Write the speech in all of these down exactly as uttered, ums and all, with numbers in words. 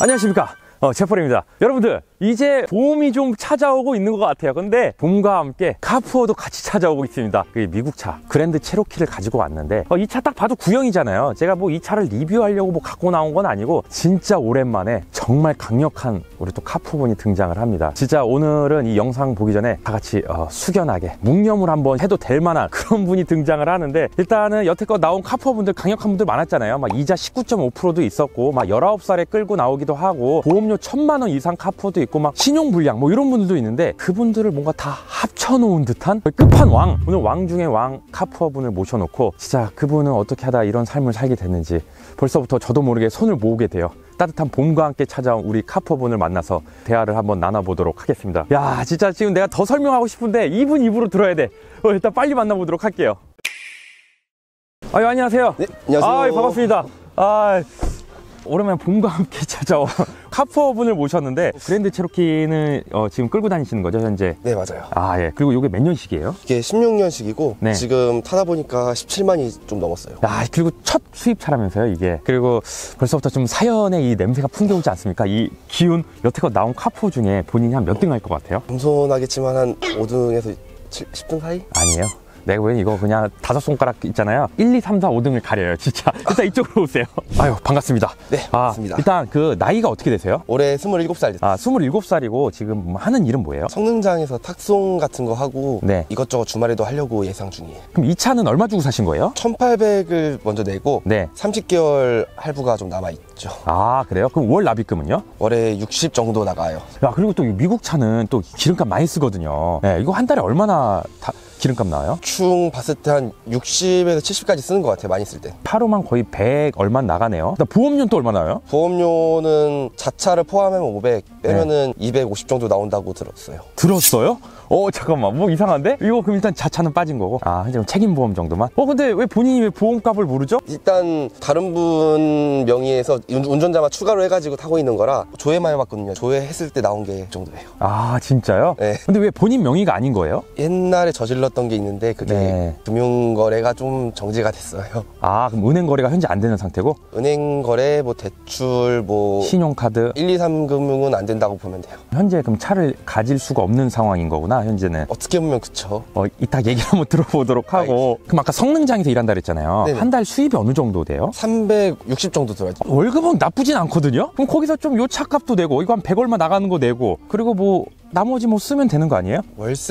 안녕하십니까, 어, 제펄입니다. 여러분들, 이제 봄이 좀 찾아오고 있는 것 같아요. 근데 봄과 함께 카푸어도 같이 찾아오고 있습니다. 그 미국 차 그랜드 체로키를 가지고 왔는데, 어, 이 차 딱 봐도 구형이잖아요. 제가 뭐 이 차를 리뷰하려고 뭐 갖고 나온 건 아니고, 진짜 오랜만에 정말 강력한 우리 또 카푸어분이 등장을 합니다. 진짜 오늘은 이 영상 보기 전에 다 같이 어, 숙연하게 묵념을 한번 해도 될 만한 그런 분이 등장을 하는데, 일단은 여태껏 나온 카푸어분들 강력한 분들 많았잖아요. 막 이자 십구 점 오 퍼센트도 있었고, 막 열아홉 살에 끌고 나오기도 하고, 보험료 천만 원 이상 카푸어도 있고, 막 신용불량 뭐 이런 분들도 있는데, 그분들을 뭔가 다 합쳐놓은 듯한 끝판왕, 오늘 왕 중에 왕 카푸어 분을 모셔놓고 진짜 그분은 어떻게 하다 이런 삶을 살게 됐는지 벌써부터 저도 모르게 손을 모으게 돼요. 따뜻한 봄과 함께 찾아온 우리 카푸어 분을 만나서 대화를 한번 나눠보도록 하겠습니다. 야, 진짜 지금 내가 더 설명하고 싶은데 이분 입으로 들어야 돼. 어, 일단 빨리 만나보도록 할게요. 아유, 안녕하세요. 네, 안녕하세요. 아, 반갑습니다. 아, 오랜만에 봄과 함께 찾아온 카푸어 분을 모셨는데, 그랜드 체로키는 어, 지금 끌고 다니시는 거죠, 현재? 네, 맞아요. 아, 예. 그리고 이게 몇 년식이에요? 이게 십육 년식이고 네. 지금 타다 보니까 십칠만이 좀 넘었어요. 야, 그리고 첫 수입차라면서요, 이게. 그리고 벌써부터 좀 사연의 이 냄새가 풍겨오지 않습니까? 이 기운, 여태껏 나온 카푸어 중에 본인이 한 몇 등 할 것 같아요? 겸손하겠지만 한 오 등에서 십 등 사이? 아니에요. 내가 보기엔 이거 그냥 다섯 손가락 있잖아요. 일, 이, 삼, 사, 오 등을 가려요, 진짜. 일단 이쪽으로 오세요. 아유, 반갑습니다. 네, 아, 반갑습니다. 일단 그 나이가 어떻게 되세요? 올해 스물일곱 살 됐어요. 아, 스물일곱 살이고 지금 하는 일은 뭐예요? 성능장에서 탁송 같은 거 하고 네. 이것저것 주말에도 하려고 예상 중이에요. 그럼 이 차는 얼마 주고 사신 거예요? 천팔백을 먼저 내고 네. 삼십 개월 할부가 좀 남아있죠. 아, 그래요? 그럼 월 납입금은요? 월에 육십 정도 나가요. 야, 그리고 또 미국 차는 또 기름값 많이 쓰거든요. 네, 이거 한 달에 얼마나 다 기름값 나와요? 충 봤을 때 한 육십에서 칠십까지 쓰는 것 같아요, 많이 쓸 때. 하루만 거의 백 얼마 나가네요. 보험료는 또 얼마 나와요? 보험료는 자차를 포함하면 오백, 빼면은 네. 이백오십 정도 나온다고 들었어요. 들었어요? 어, 잠깐만, 뭐 이상한데? 이거 그럼 일단 자차는 빠진 거고, 아, 이제 책임보험 정도만? 어, 근데 왜 본인이 왜 보험값을 모르죠? 일단 다른 분 명의에서 운전자만 추가로 해가지고 타고 있는 거라 조회만 해봤거든요. 조회했을 때 나온 게 그 정도예요. 아, 진짜요? 네. 근데 왜 본인 명의가 아닌 거예요? 옛날에 저질렀던 게 있는데 그게 네. 금융거래가 좀 정지가 됐어요. 아, 그럼 은행 거래가 현재 안 되는 상태고? 은행 거래, 뭐 대출, 뭐 신용카드? 일, 이, 삼 금융은 안 된다고 보면 돼요. 현재 그럼 차를 가질 수가 없는 상황인 거구나, 현재는. 어떻게 보면 그쵸. 어, 이따 얘기를 한번 들어보도록 하고. 그럼 아까 성능장에서 일한다 그랬잖아요. 네네. 한 달 수입이 어느 정도 돼요? 삼백육십 정도 들어요. 월급은 나쁘진 않거든요? 그럼 거기서 좀 요 차값도 내고, 이거 한 백 얼마 나가는 거 내고, 그리고 뭐 나머지 뭐 쓰면 되는 거 아니에요?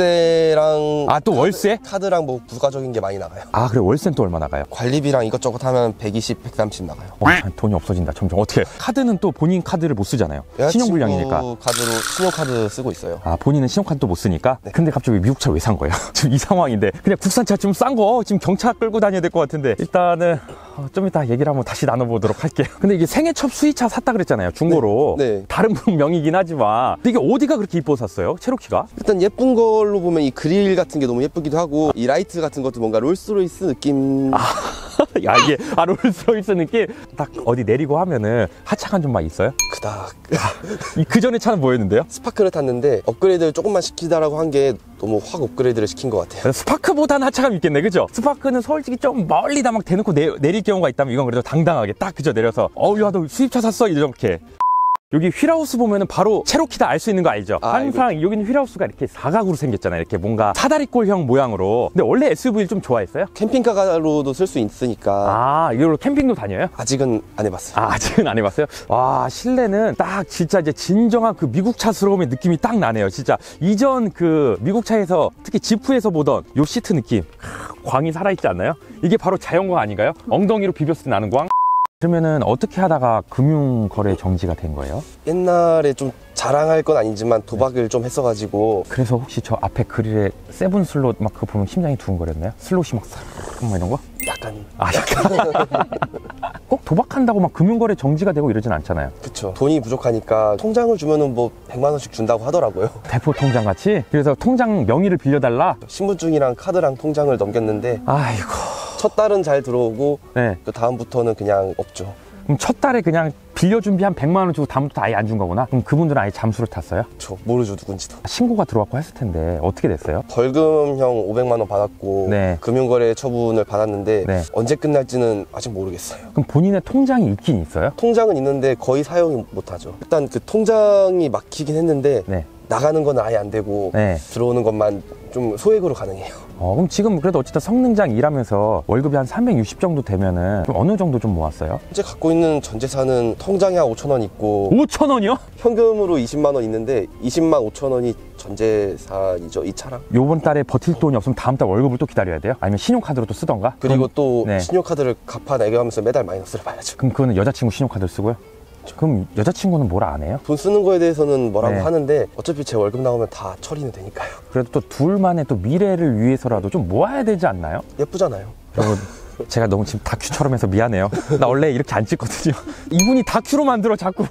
월세랑 아, 또 월세? 카드랑 뭐 부가적인 게 많이 나가요. 아, 그래, 월세는 또 얼마 나가요? 관리비랑 이것저것 하면 백이십, 백삼십 나가요. 어, 돈이 없어진다, 점점. 어떻게? 카드는 또 본인 카드를 못 쓰잖아요. 신용불량이니까. 여자친구 카드로 신용카드 쓰고 있어요. 아, 본인은 신용카드도 못 쓰니까? 네. 근데 갑자기 왜 미국 차 왜 산 거예요? 지금 이 상황인데. 그냥 국산차 좀 싼 거, 지금 경차 끌고 다녀야 될 것 같은데. 일단은, 어, 좀 이따 얘기를 한번 다시 나눠보도록 할게요. 근데 이게 생애 첫 수입차 샀다 그랬잖아요, 중고로. 네. 네. 다른 분 명이긴 하지만. 근데 이게 어디가 그렇게 이뻐서 샀어요? 체로키가? 일단 예쁜 걸로 보면 이 그릴 같은 게 너무 예쁘기도 하고, 이 라이트 같은 것도 뭔가 롤스로이스 느낌. 아, 야, 이게, 아, 롤스로이스 느낌? 딱 어디 내리고 하면은 하차감 좀 막 있어요? 그닥. 이 그 전에 차는 뭐였는데요? 스파크를 탔는데 업그레이드를 조금만 시키다라고 한 게 너무 확 업그레이드를 시킨 것 같아요. 스파크보다는 하차감 있겠네, 그죠? 스파크는 솔직히 좀 멀리다 막 대놓고 내, 내릴 경우가 있다면, 이건 그래도 당당하게 딱 그저 내려서, 어우, 야, 너 수입차 샀어? 이렇게. 여기 휠하우스 보면은 바로 체로키다 알 수 있는 거 알죠? 아, 항상 이거... 여기는 휠하우스가 이렇게 사각으로 생겼잖아요. 이렇게 뭔가 사다리꼴형 모양으로. 근데 원래 에스유브이를 좀 좋아했어요? 캠핑카로도 쓸 수 있으니까. 아, 이걸로 캠핑도 다녀요? 아직은 안 해봤어요. 아, 아직은 안 해봤어요? 와, 실내는 딱 진짜 이제 진정한 그 미국 차스러움의 느낌이 딱 나네요. 진짜 이전 그 미국 차에서 특히 지프에서 보던 요 시트 느낌, 광이 살아있지 않나요? 이게 바로 자연광 아닌가요? 엉덩이로 비볐을 때 나는 광? 그러면은 어떻게 하다가 금융거래 정지가 된 거예요? 옛날에 좀 자랑할 건 아니지만 도박을 좀 했어가지고. 그래서 혹시 저 앞에 그릴에 세븐 슬롯 막 그거 보면 심장이 두근거렸나요? 슬롯이 막 싹 막 이런 거? 약간. 아, 약간. 꼭 도박한다고 막 금융거래 정지가 되고 이러진 않잖아요. 그쵸. 돈이 부족하니까 통장을 주면은 뭐 백만 원씩 준다고 하더라고요. 대포 통장 같이? 그래서 통장 명의를 빌려달라? 신분증이랑 카드랑 통장을 넘겼는데 아이고. 첫 달은 잘 들어오고, 네. 그 다음부터는 그냥 없죠. 그럼 첫 달에 그냥 빌려 준비 한 백만 원 주고 다음부터 아예 안 준 거구나. 그럼 그분들은 아예 잠수를 탔어요? 저 모르죠, 누군지도. 신고가 들어왔고 했을 텐데 어떻게 됐어요? 벌금형 오백만 원 받았고 네. 금융거래 처분을 받았는데 네. 언제 끝날지는 아직 모르겠어요. 그럼 본인의 통장이 있긴 있어요? 통장은 있는데 거의 사용이 못하죠. 일단 그 통장이 막히긴 했는데 네. 나가는 건 아예 안 되고 네. 들어오는 것만 좀 소액으로 가능해요. 어, 그럼 지금 그래도 어쨌든 성능장 일하면서 월급이 한 삼백육십 정도 되면은 좀 어느 정도 좀 모았어요? 현재 갖고 있는 전재산은 통장에 한 오천 원 있고 오천 원이요? 현금으로 이십만 원 있는데 이십만 오천 원이 전재산이죠, 이 차랑. 요번 달에 버틸 돈이 없으면 다음 달 월급을 또 기다려야 돼요? 아니면 신용카드로 또 쓰던가? 그리고 그럼, 또 네. 신용카드를 갚아내려면서 매달 마이너스를 봐야죠. 그럼 그거는 여자친구 신용카드를 쓰고요? 그럼 여자친구는 뭐라 안 해요? 돈 쓰는 거에 대해서는 뭐라고 네. 하는데 어차피 제 월급 나오면 다 처리는 되니까요. 그래도 또 둘만의 또 미래를 위해서라도 좀 모아야 되지 않나요? 예쁘잖아요. 여러분, 제가 너무 지금 다큐처럼 해서 미안해요. 나 원래 이렇게 안 찍거든요. 이분이 다큐로 만들어 자꾸.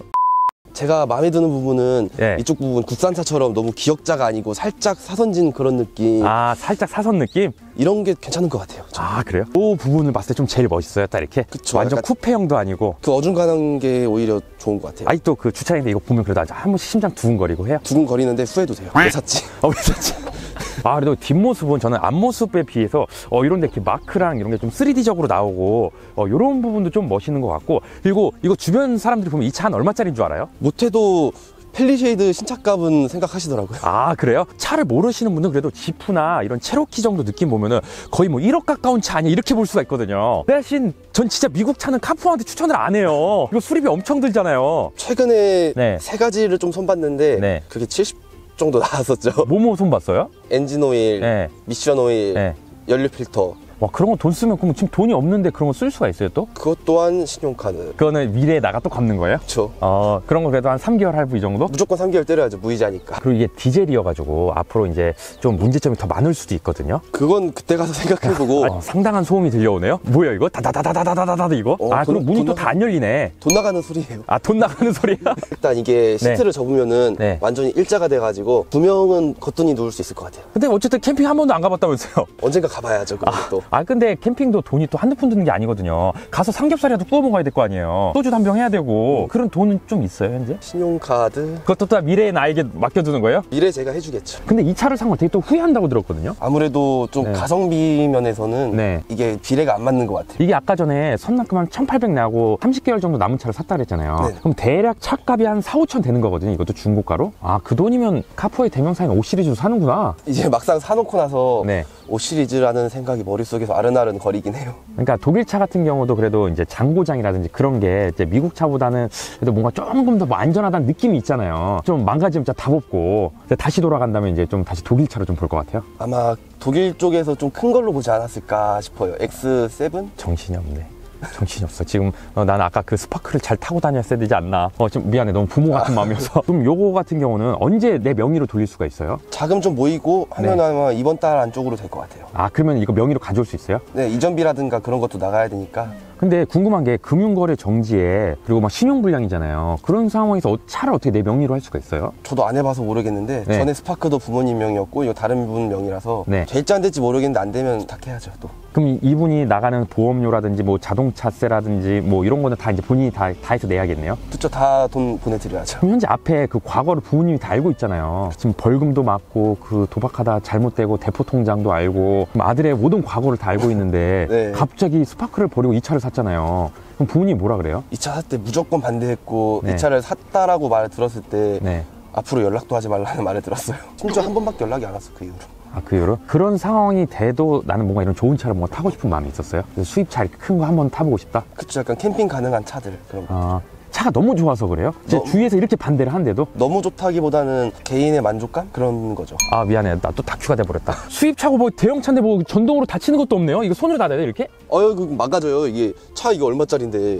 제가 마음에 드는 부분은 예. 이쪽 부분 국산차처럼 너무 기역자가 아니고 살짝 사선진 그런 느낌. 아, 살짝 사선 느낌? 이런 게 괜찮은 것 같아요. 저는. 아, 그래요? 그 부분을 봤을 때 좀 제일 멋있어요, 딱 이렇게. 그쵸, 완전 약간- 쿠페형도 아니고. 그 어중간한 게 오히려 좋은 것 같아요. 아직도 그 주차장인데 이거 보면 그래도 한 번씩 심장 두근거리고 해요. 두근거리는데 후회도 돼요. 왜 샀지? 아, 왜 샀지? 아, 그래도 뒷모습은 저는 앞모습에 비해서 어, 이런 데 이렇게 마크랑 이런 게 좀 쓰리디적으로 나오고 어, 이런 부분도 좀 멋있는 것 같고. 그리고 이거 주변 사람들이 보면 이 차 한 얼마짜리인 줄 알아요? 못해도 펠리쉐이드 신차값은 생각하시더라고요. 아, 그래요? 차를 모르시는 분은 그래도 지프나 이런 체로키 정도 느낌 보면은 거의 뭐 일억 가까운 차 아니야 이렇게 볼 수가 있거든요. 대신 전 진짜 미국 차는 카푸한테 추천을 안 해요. 이거 수리비 엄청 들잖아요. 최근에 네. 세 가지를 좀 손봤는데 네. 그게 칠십 정도 나왔었죠. 뭐뭐 손 봤어요? 엔진 오일, 네. 미션 오일, 네. 연료 필터. 와, 그런 거 돈 쓰면 그럼 지금 돈이 없는데 그런 거 쓸 수가 있어요 또? 그것 또한 신용카드. 그거는 미래에 나가 또 갚는 거예요? 그렇죠. 어, 그런 거 그래도 한 삼 개월 할부 이 정도? 무조건 삼 개월 때려야죠. 무이자니까. 그리고 이게 디젤이어가지고 앞으로 이제 좀 문제점이 더 많을 수도 있거든요. 그건 그때 가서 생각해보고 어, 상당한 소음이 들려오네요. 뭐야 이거? 다다다다다다다다 이거? 어, 아, 돈- 그럼 문이 돈 또 다 안 열리네. 돈 나가는 소리예요. 아, 돈 나가는 소리야? 일단 이게 시트를 접으면은 네. 완전히 일자가 돼가지고 두 명은 거뜬히 누울 수 있을 것 같아요. 근데 어쨌든 캠핑 한 번도 안 가봤다면서요? 언젠가 가봐야죠. 그거 또. 아, 근데 캠핑도 돈이 또 한두 푼 드는 게 아니거든요. 가서 삼겹살이라도 구워 먹어야 될 거 아니에요. 소주도 한 병 해야 되고. 그런 돈은 좀 있어요, 현재? 신용카드. 그것도 또 미래의 나에게 맡겨두는 거예요? 미래 제가 해주겠죠. 근데 이 차를 산 건 되게 또 후회한다고 들었거든요. 아무래도 좀 네. 가성비 면에서는 네. 이게 비례가 안 맞는 것 같아요. 이게 아까 전에 선납금 한 천팔백 나고 삼십 개월 정도 남은 차를 샀다 그랬잖아요. 네. 그럼 대략 차값이 한 사, 오천 되는 거거든요. 이것도 중고가로. 아, 그 돈이면 카푸어의 대명사인 오 시리즈로 사는구나. 이제 막상 사놓고 나서 네. 오 시리즈라는 생각이 머릿속에서 아른아른 거리긴 해요. 그러니까 독일 차 같은 경우도 그래도 이제 장고장이라든지 그런 게 이제 미국 차보다는 그래도 뭔가 조금 더 뭐 안전하다는 느낌이 있잖아요. 좀 망가지면 진짜 답 없고 다시 돌아간다면 이제 좀 다시 독일 차로 좀 볼 것 같아요. 아마 독일 쪽에서 좀 큰 걸로 보지 않았을까 싶어요. 엑스 세븐? 정신이 없네. 정신이 없어. 지금 어, 나는 아까 그 스파크를 잘 타고 다녔어야 되지 않나. 어, 좀 미안해. 너무 부모 같은 마음이어서. 그럼 요거 같은 경우는 언제 내 명의로 돌릴 수가 있어요? 자금 좀 모이고 하면 네. 아마 이번 달 안쪽으로 될 것 같아요. 아, 그러면 이거 명의로 가져올 수 있어요? 네, 이전비라든가 그런 것도 나가야 되니까. 근데 궁금한 게 금융거래 정지에 그리고 막 신용불량이잖아요. 그런 상황에서 어- 차를 어떻게 내 명의로 할 수가 있어요? 저도 안 해봐서 모르겠는데 네. 전에 스파크도 부모님 명이었고 이거 다른 분 명이라서 네. 될지 안 될지 모르겠는데 안 되면 탁해야죠 또. 그럼 이- 이분이 나가는 보험료라든지 뭐 자동차세라든지 뭐 이런 거는 다 이제 본인이 다, 다 해서 내야겠네요? 그쵸, 다 돈 보내드려야죠. 그럼 현재 앞에 그 과거를 부모님이 다 알고 있잖아요. 지금 벌금도 맞고 그 도박하다 잘못되고 대포 통장도 알고 그럼 아들의 모든 과거를 다 알고 있는데 네. 갑자기 스파크를 버리고 이 차를 샀잖아요. 그럼 부모님이 뭐라 그래요? 이 차 살 때 무조건 반대했고 네. 이 차를 샀다라고 말을 들었을 때 네. 앞으로 연락도 하지 말라는 말을 들었어요. 심지어 한 번밖에 연락이 안 왔어 그 이후로. 아, 그 이후로? 그런 상황이 돼도 나는 뭔가 이런 좋은 차를 뭔가 타고 싶은 마음이 있었어요. 그래서 수입차 이렇게 큰 거 한번 타보고 싶다. 그쵸, 약간 캠핑 가능한 차들 그런 거. 아, 차가 너무 좋아서 그래요? 제 너무- 주위에서 이렇게 반대를 한데도 너무 좋다기보다는 개인의 만족감? 그런 거죠. 아, 미안해. 나 또 다큐가 돼버렸다. 수입차고 뭐 대형차인데 뭐 전동으로 다치는 것도 없네요. 이거 손으로 닫아야 돼 이렇게? 어휴, 그 망가져요. 이게 차 이게 얼마짜린데.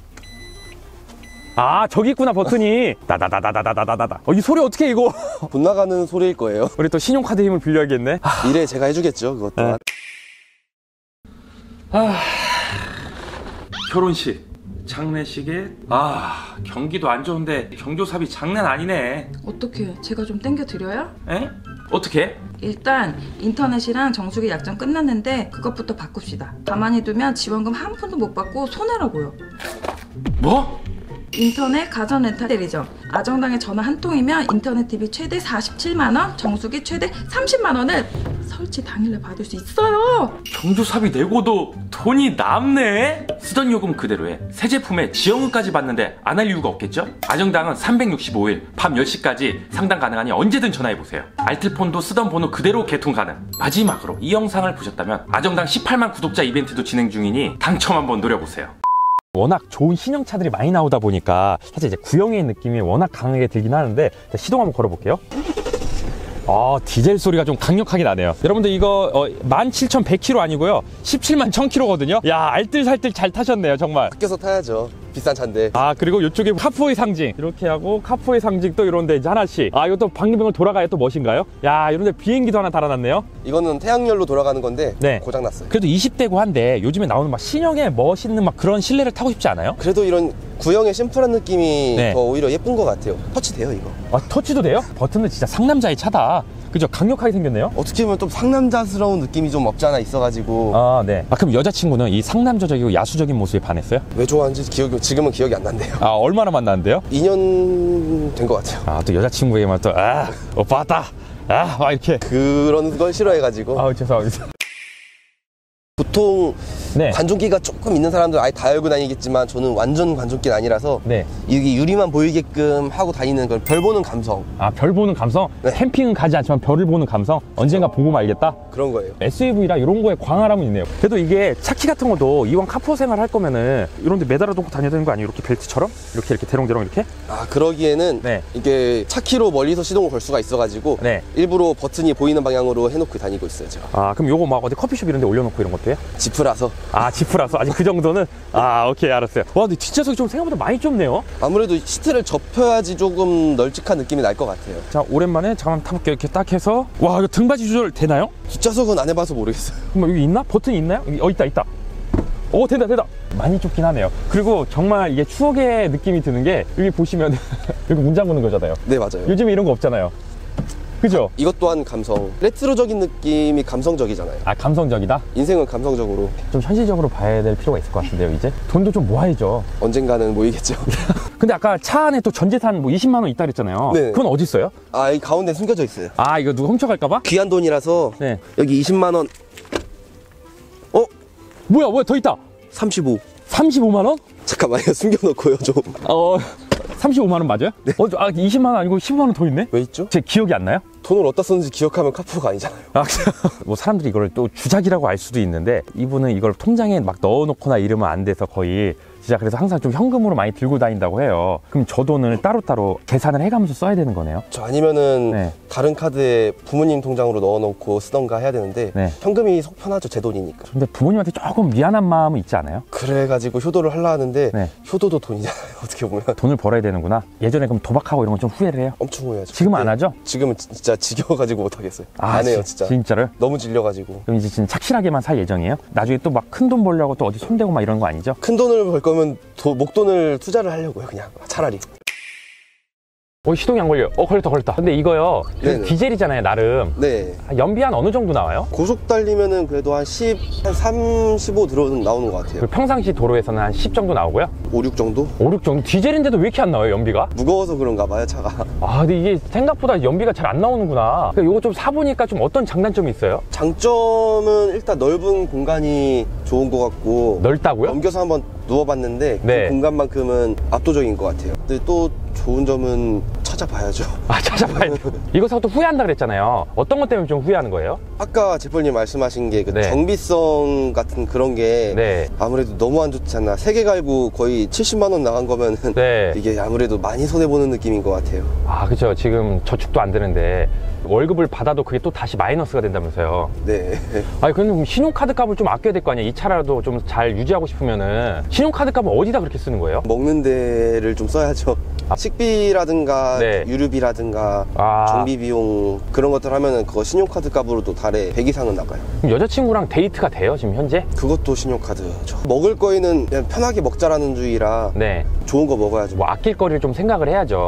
아, 저기 있구나 버튼이. 다다다다다다다다다. 어, 이 소리 어떻게 해, 이거? 돈 나가는 소리일 거예요. 우리 또 신용카드 힘을 빌려야겠네. 미래 제가 해주겠죠, 그것 또한. 결혼식, 장례식에 아 경기도 안 좋은데 경조사비 장난 아니네. 어떻게 제가 좀 땡겨 드려요? 에? 어떻게? 일단 인터넷이랑 정수기 약정 끝났는데 그것부터 바꿉시다. 가만히 두면 지원금 한 푼도 못 받고 손해라고요. 뭐? 인터넷 가전 렌탈 대리점. 아정당에 전화 한 통이면 인터넷 티비 최대 사십칠만 원, 정수기 최대 삼십만 원을 설치 당일날 받을 수 있어요. 경조사비 내고도 돈이 남네? 쓰던 요금 그대로에 새 제품에 지원금까지 받는데 안 할 이유가 없겠죠? 아정당은 삼백육십오 일 밤 열 시까지 상담 가능하니 언제든 전화해보세요. 알뜰폰도 쓰던 번호 그대로 개통 가능. 마지막으로 이 영상을 보셨다면 아정당 십팔만 구독자 이벤트도 진행 중이니 당첨 한번 노려보세요. 워낙 좋은 신형차들이 많이 나오다 보니까 사실 이제 구형의 느낌이 워낙 강하게 들긴 하는데 시동 한번 걸어볼게요. 아, 디젤 소리가 좀 강력하게 나네요. 여러분들 이거 어, 만 칠천백 킬로미터 아니고요 십칠만 천 킬로미터거든요. 야, 알뜰살뜰 잘 타셨네요 정말. 아껴서 타야죠. 비싼 차인데. 아, 그리고 이쪽에 카푸어의 상징 이렇게 하고, 카푸어의 상징 또 이런데 이제 하나씩. 아, 이것도 방리병을 돌아가야 또 멋인가요? 야, 이런데 비행기도 하나 달아놨네요. 이거는 태양열로 돌아가는 건데 네. 고장났어요. 그래도 이십 대고 한데 요즘에 나오는 막 신형의 멋있는 막 그런 실내를 타고 싶지 않아요? 그래도 이런 구형의 심플한 느낌이 네. 더 오히려 예쁜 것 같아요. 터치돼요 이거. 아, 터치도 돼요? 버튼은 진짜 상남자의 차다. 그죠? 강력하게 생겼네요. 어떻게 보면 좀 상남자스러운 느낌이 좀 없지 않아 있어가지고. 아, 네. 아, 그럼 여자친구는 이 상남자적이고 야수적인 모습에 반했어요? 왜 좋아하는지 기억이 지금은 기억이 안 난대요. 아, 얼마나 만났는데요? 이 년 된 것 같아요. 아, 또 여자친구에게만 또, 아, 오빠 왔다. 아, 막 이렇게. 그런 걸 싫어해가지고. 아우, 죄송합니다. 보통 네. 관종기가 조금 있는 사람들 아예 다 열고 다니겠지만 저는 완전 관종기는 아니라서 네. 여기 유리만 보이게끔 하고 다니는 걸 별 보는 감성. 아, 별 보는 감성? 네. 캠핑은 가지 않지만 별을 보는 감성? 언젠가 보고 말겠다? 그런 거예요. 에스유브이라 이런 거에 광활함은 있네요. 그래도 이게 차키 같은 것도 이왕 카푸어 생활 할 거면은 이런 데 매달아 놓고 다녀야 되는 거 아니에요? 이렇게 벨트처럼? 이렇게 이렇게 대롱대롱 이렇게? 아 그러기에는 네. 이게 차키로 멀리서 시동을 걸 수가 있어가지고 네. 일부러 버튼이 보이는 방향으로 해놓고 다니고 있어요 제가. 아, 그럼 요거 막 어디 커피숍 이런 데 올려놓고 이런 것도 해요? 지프라서. 아, 지프라서 아직 그 정도는? 아, 오케이, 알았어요. 와, 근데 뒷좌석이 좀 생각보다 많이 좁네요. 아무래도 시트를 접혀야지 조금 널찍한 느낌이 날 것 같아요. 자, 오랜만에 잠깐 타볼게요. 이렇게 딱 해서. 와, 이거 등받이 조절 되나요? 뒷좌석은 안 해봐서 모르겠어요. 그럼 여기 있나? 버튼이 있나요? 여기, 어, 있다, 있다. 오, 된다, 된다. 많이 좁긴 하네요. 그리고 정말 이게 추억의 느낌이 드는 게 여기 보시면 여기 문 잠그는 거잖아요. 네 맞아요. 요즘에 이런 거 없잖아요. 그죠? 이것 또한 감성. 레트로적인 느낌이 감성적이잖아요. 아, 감성적이다? 인생은 감성적으로. 좀 현실적으로 봐야 될 필요가 있을 것 같은데요, 이제? 돈도 좀 모아야죠. 언젠가는 모이겠죠. 근데 아까 차 안에 또 전재산 뭐 이십만 원 있다 그랬잖아요. 네. 그건 어디 있어요? 아, 이 가운데 숨겨져 있어요. 아, 이거 누가 훔쳐갈까봐? 귀한 돈이라서 네. 여기 이십만 원. 어? 뭐야, 뭐야, 더 있다. 삼십오. 삼십오만 원? 잠깐만요. 숨겨놓고요 좀. 어, 삼십오만 원 맞아요? 네. 어, 아, 이십만 원 아니고 십오만 원 더 있네? 왜 있죠? 제 기억이 안 나요? 돈을 어디다 썼는지 기억하면 카푸어가 아니잖아요. 아, 뭐 사람들이 이걸 또 주작이라고 알 수도 있는데 이분은 이걸 통장에 막 넣어놓거나 이러면 안 돼서 거의 진짜 그래서 항상 좀 현금으로 많이 들고 다닌다고 해요. 그럼 저 돈을 따로따로 계산을 해가면서 써야 되는 거네요? 저 아니면은 네. 다른 카드에 부모님 통장으로 넣어놓고 쓰던가 해야 되는데 네. 현금이 속 편하죠. 제 돈이니까. 근데 부모님한테 조금 미안한 마음은 있지 않아요? 그래가지고 효도를 하려 하는데 네. 효도도 돈이잖아요. 어떻게 보면. 돈을 벌어야 되는구나. 예전에 그럼 도박하고 이런 건 좀 후회를 해요? 엄청 후회하죠. 지금은 안 근데 하죠? 지금은 진짜 지겨워가지고 못하겠어요. 아, 안 해요 지- 진짜. 진짜로요? 너무 질려가지고. 그럼 이제 진짜 착실하게만 살 예정이에요? 나중에 또 막 큰 돈 벌려고 또 어디 손대고 막 이런 거 아니죠? 큰 돈을 벌 거면 도- 목돈을 투자를 하려고요. 그냥 차라리. 어, 시동이 안 걸려요. 어, 걸렸다, 걸렸다. 근데 이거요. 네네. 디젤이잖아요, 나름. 네. 연비 한 어느 정도 나와요? 고속 달리면은 그래도 한 십, 한 삼, 십오 들어 나오는 것 같아요. 그 평상시 도로에서는 한 십 정도 나오고요. 오, 육 정도? 오, 육 정도. 디젤인데도 왜 이렇게 안 나와요, 연비가? 무거워서 그런가 봐요, 차가. 아, 근데 이게 생각보다 연비가 잘 안 나오는구나. 그러니까 이거 좀 사보니까 좀 어떤 장단점이 있어요? 장점은 일단 넓은 공간이 좋은 것 같고. 넓다고요? 넘겨서 한번 누워봤는데 네. 그 공간만큼은 압도적인 것 같아요. 근데 또 좋은 점은 찾아봐야죠. 아, 찾아봐야 돼. 이거 사고 또 후회한다 그랬잖아요. 어떤 것 때문에 좀 후회하는 거예요? 아까 제펄님 말씀하신 게 그 네. 정비성 같은 그런 게 네. 아무래도 너무 안 좋지 않나. 세 개 갈고 거의 칠십만 원 나간 거면은 네. 이게 아무래도 많이 손해보는 느낌인 것 같아요. 아, 그죠. 지금 저축도 안 되는데 월급을 받아도 그게 또 다시 마이너스가 된다면서요. 네. 아니, 그럼 신용카드 값을 좀 아껴야 될 거 아니에요? 이 차라도 좀 잘 유지하고 싶으면은 신용카드 값은 어디다 그렇게 쓰는 거예요? 먹는 데를 좀 써야죠. 식비라든가 네. 유류비라든가 아. 정비 비용 그런 것들 하면은 그거 신용카드 값으로도 달에 백 이상은 나가요. 그럼 여자친구랑 데이트가 돼요, 지금 현재? 그것도 신용카드죠. 먹을 거에는 그냥 편하게 먹자라는 주의라 네. 좋은 거 먹어야죠. 뭐 아낄 거리를 좀 생각을 해야죠.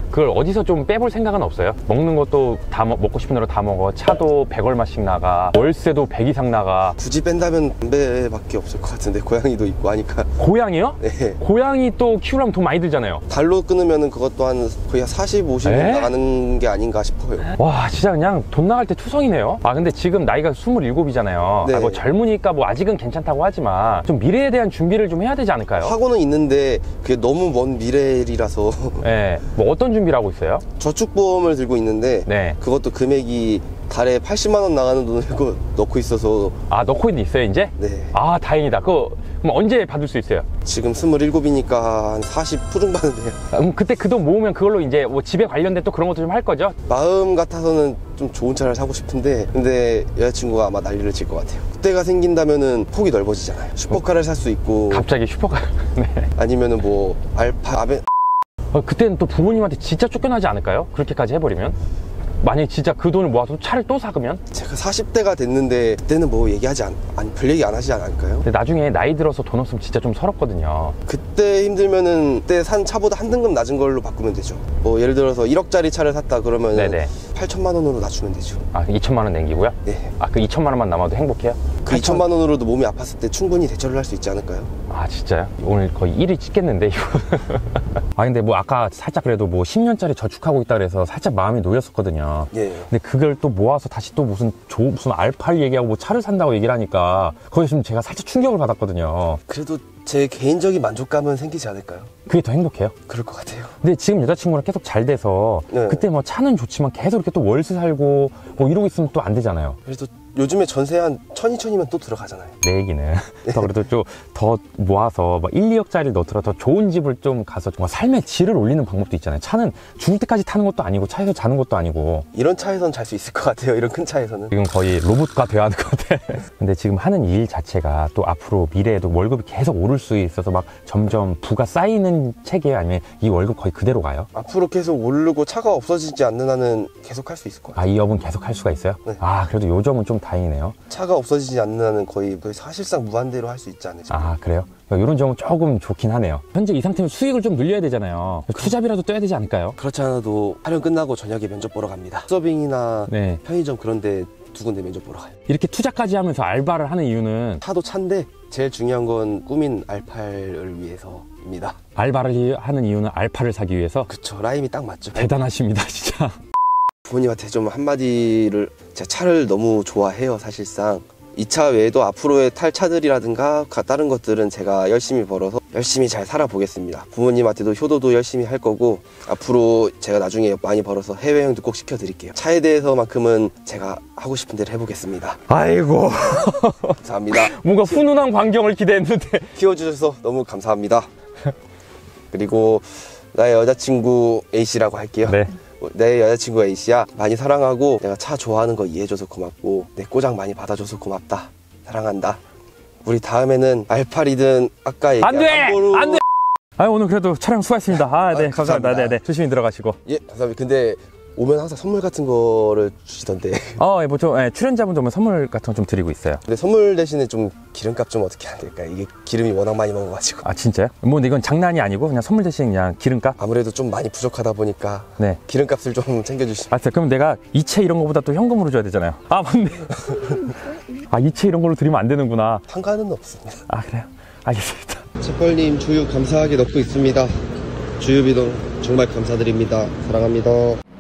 그걸 어디서 좀 빼볼 생각은 없어요? 먹는 것도 다 먹, 먹고 싶은 대로 다 먹어. 차도 백 얼마씩 나가. 월세도 백 이상 나가. 굳이 뺀다면 담배밖에 없을 것 같은데 고양이도 있고 하니까. 고양이요? 네. 고양이 또 키우려면 돈 많이 들잖아요. 달로 끊으면 그것도 한 거의 한 사십, 오십 에? 나가는 게 아닌가 싶어요. 와, 진짜 그냥 돈 나갈 때 투성이네요. 아, 근데 지금 나이가 스물일곱이잖아요. 네. 아, 뭐 젊으니까 뭐 아직은 괜찮다고 하지만 좀 미래에 대한 준비를 좀 해야 되지 않을까요? 하고는 있는데 그게 너무 먼 미래라서 네. 뭐 어떤 준비를 하고 있어요? 저축보험을 들고 있는데 네. 그것도 금액이 달에 팔십만 원 나가는 돈을 넣고 있어서. 아, 넣고 있어요, 이제? 네. 아, 다행이다. 그거 그럼 언제 받을 수 있어요? 지금 스물일곱이니까 한 사십 후중 받는데요. 음, 그때 그 돈 모으면 그걸로 이제 뭐 집에 관련된 또 그런 것도 좀 할 거죠? 마음 같아서는 좀 좋은 차를 사고 싶은데 근데 여자친구가 아마 난리를 칠 것 같아요. 그때가 생긴다면은 폭이 넓어지잖아요. 슈퍼카를 살 수 있고 갑자기 슈퍼카. 네. 아니면은 뭐 알파, 아벤. 어, 그때는 또 부모님한테 진짜 쫓겨나지 않을까요? 그렇게까지 해버리면? 만약에 진짜 그 돈을 모아서 차를 또 사그면? 제가 사십 대가 됐는데 그때는 뭐 얘기하지 않, 안, 별 얘기 안 하지 않을까요? 근데 나중에 나이 들어서 돈 없으면 진짜 좀 서럽거든요. 그때 힘들면은 그때 산 차보다 한 등급 낮은 걸로 바꾸면 되죠. 뭐 예를 들어서 일억짜리 차를 샀다 그러면 네네. 팔천만 원으로 낮추면 되죠. 아, 이천만 원 남기고요? 네. 아, 그 이천만 원만 남아도 행복해요? 그 이천만 원으로도 몸이 아팠을 때 충분히 대처를 할 수 있지 않을까요? 아, 진짜요? 오늘 거의 일 위 찍겠는데, 이거. 아, 근데 뭐 아까 살짝 그래도 뭐 십 년짜리 저축하고 있다 그래서 살짝 마음이 놓였었거든요. 예. 근데 그걸 또 모아서 다시 또 무슨 조, 무슨 알파를 얘기하고 뭐 차를 산다고 얘기를 하니까 거기서 좀 제가 살짝 충격을 받았거든요. 그래도 제 개인적인 만족감은 생기지 않을까요? 그게 더 행복해요. 그럴 것 같아요. 근데 지금 여자친구랑 계속 잘 돼서 네. 그때 뭐 차는 좋지만 계속 이렇게 또 월세 살고 뭐 이러고 있으면 또 안 되잖아요. 그래도 요즘에 전세 한 천, 이천이면 또 들어가잖아요. 내 얘기는. 더 그래도 좀 더 모아서 막 일, 이억짜리를 넣더라 더 좋은 집을 좀 가서 뭐 삶의 질을 올리는 방법도 있잖아요. 차는 죽을 때까지 타는 것도 아니고 차에서 자는 것도 아니고. 이런 차에선 잘 수 있을 것 같아요. 이런 큰 차에서는. 지금 거의 로봇과 대화하는 것 같아. 근데 지금 하는 일 자체가 또 앞으로 미래에도 월급이 계속 오를 수 있어서 막 점점 부가 쌓이는 체계예요? 아니면 이 월급 거의 그대로 가요? 앞으로 계속 오르고 차가 없어지지 않는 한은 계속 할 수 있을 것 같아요. 아, 이 업은 계속 할 수가 있어요? 네. 아, 그래도 요 점은 좀 다행이네요. 차가 없어지지 않는 한은 거의, 거의 사실상 무한대로 할 수 있지 않을까. 아, 그래요? 이런 점은 조금 좋긴 하네요. 현재 이 상태면 수익을 좀 늘려야 되잖아요. 투잡이라도 떠야 되지 않을까요? 그렇지 않아도 촬영 끝나고 저녁에 면접 보러 갑니다. 서빙이나 네. 편의점 그런 데 두 군데 면접 보러 가요. 이렇게 투자까지 하면서 알바를 하는 이유는 차도 차인데 제일 중요한 건 꾸민 알팔을 위해서입니다. 알바를 하는 이유는 알파를 사기 위해서. 그쵸, 라임이 딱 맞죠. 대단하십니다, 진짜. 부모님한테 좀 한마디를, 제가 차를 너무 좋아해요, 사실상. 이 차 외에도 앞으로의 탈 차들이라든가 다른 것들은 제가 열심히 벌어서 열심히 잘 살아보겠습니다. 부모님한테도 효도도 열심히 할 거고 앞으로 제가 나중에 많이 벌어서 해외여행도 꼭 시켜드릴게요. 차에 대해서만큼은 제가 하고 싶은 대로 해보겠습니다. 아이고. 감사합니다. 뭔가 훈훈한 광경을 기대했는데. 키워주셔서 너무 감사합니다. 그리고 나의 여자친구 A씨라고 할게요. 네. 내 여자친구 A씨야, 많이 사랑하고 내가 차 좋아하는 거 이해해줘서 고맙고 내 꼬장 많이 받아줘서 고맙다. 사랑한다. 우리 다음에는 알팔이든 아까 얘기한 안 돼! 람보르... 안 돼! 아, 오늘 그래도 촬영 수고하셨습니다. 아, 네, 아, 감사합니다. 감사합니다. 네, 네. 조심히 들어가시고. 예, 감사합니다. 근데 오면 항상 선물 같은 거를 주시던데. 어, 예, 뭐 좀, 예, 출연자분들 오면 선물 같은 거 좀 드리고 있어요. 근데 선물 대신에 좀 기름값 좀 어떻게 해야 될까요? 이게 기름이 워낙 많이 먹어가지고. 아, 진짜요? 뭐, 근데 이건 장난이 아니고 그냥 선물 대신 그냥 기름값? 아무래도 좀 많이 부족하다 보니까 네. 기름값을 좀 챙겨주시면. 알았어요. 그럼 내가 이체 이런 거보다 또 현금으로 줘야 되잖아요. 아, 맞네. 아, 이체 이런 걸로 드리면 안 되는구나. 상관은 없습니다. 아, 그래요? 알겠습니다. 채펄님 주유 감사하게 넣고 있습니다. 주유비도 정말 감사드립니다. 사랑합니다.